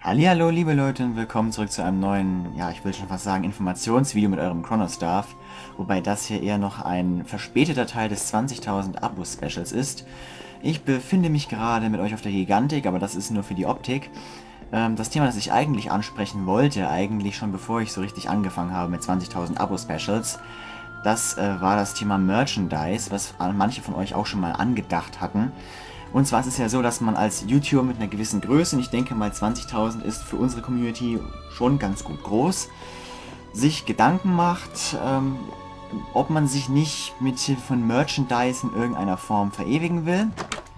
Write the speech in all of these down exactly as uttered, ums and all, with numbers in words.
Hallihallo, liebe Leute, und willkommen zurück zu einem neuen, ja, ich will schon fast sagen, Informationsvideo mit eurem Chronostaff. Wobei das hier eher noch ein verspäteter Teil des zwanzigtausend Abo-Specials ist. Ich befinde mich gerade mit euch auf der Gigantik, aber das ist nur für die Optik. Ähm, das Thema, das ich eigentlich ansprechen wollte, eigentlich schon bevor ich so richtig angefangen habe mit zwanzigtausend Abo-Specials, das äh, war das Thema Merchandise, was manche von euch auch schon mal angedacht hatten. Und zwar ist es ja so, dass man als YouTuber mit einer gewissen Größe, und ich denke mal zwanzigtausend ist für unsere Community schon ganz gut groß, sich Gedanken macht, ähm, ob man sich nicht mit Hilfe von Merchandise in irgendeiner Form verewigen will.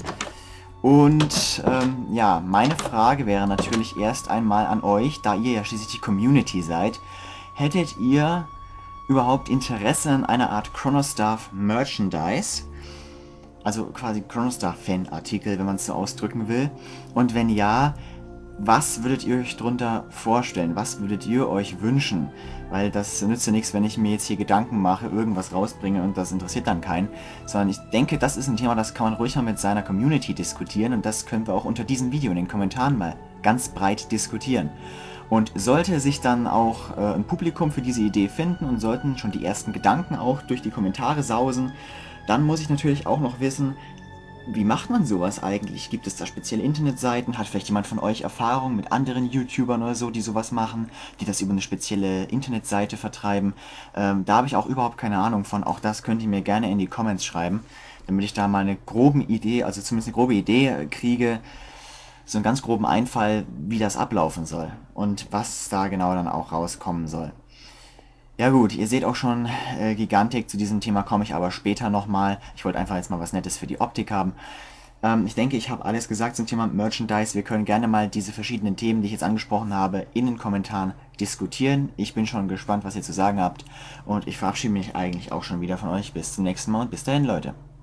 Und ähm, ja, meine Frage wäre natürlich erst einmal an euch, da ihr ja schließlich die Community seid, hättet ihr überhaupt Interesse an einer Art Chronostaff Merchandise? Also quasi Chronostar-Fan-Artikel, wenn man es so ausdrücken will. Und wenn ja, was würdet ihr euch darunter vorstellen? Was würdet ihr euch wünschen? Weil das nützt ja nichts, wenn ich mir jetzt hier Gedanken mache, irgendwas rausbringe und das interessiert dann keinen. Sondern ich denke, das ist ein Thema, das kann man ruhig mal mit seiner Community diskutieren. Und das können wir auch unter diesem Video in den Kommentaren mal ganz breit diskutieren. Und sollte sich dann auch äh, ein Publikum für diese Idee finden und sollten schon die ersten Gedanken auch durch die Kommentare sausen, dann muss ich natürlich auch noch wissen, wie macht man sowas eigentlich? Gibt es da spezielle Internetseiten? Hat vielleicht jemand von euch Erfahrung mit anderen YouTubern oder so, die sowas machen, die das über eine spezielle Internetseite vertreiben? Ähm, da habe ich auch überhaupt keine Ahnung von. Auch das könnt ihr mir gerne in die Comments schreiben, damit ich da mal eine grobe Idee, also zumindest eine grobe Idee kriege, so einen ganz groben Einfall, wie das ablaufen soll und was da genau dann auch rauskommen soll. Ja gut, ihr seht auch schon, äh, Gigantik, zu diesem Thema komme ich aber später nochmal. Ich wollte einfach jetzt mal was Nettes für die Optik haben. Ähm, ich denke, ich habe alles gesagt zum Thema Merchandise. Wir können gerne mal diese verschiedenen Themen, die ich jetzt angesprochen habe, in den Kommentaren diskutieren. Ich bin schon gespannt, was ihr zu sagen habt. Und ich verabschiede mich eigentlich auch schon wieder von euch. Bis zum nächsten Mal und bis dahin, Leute.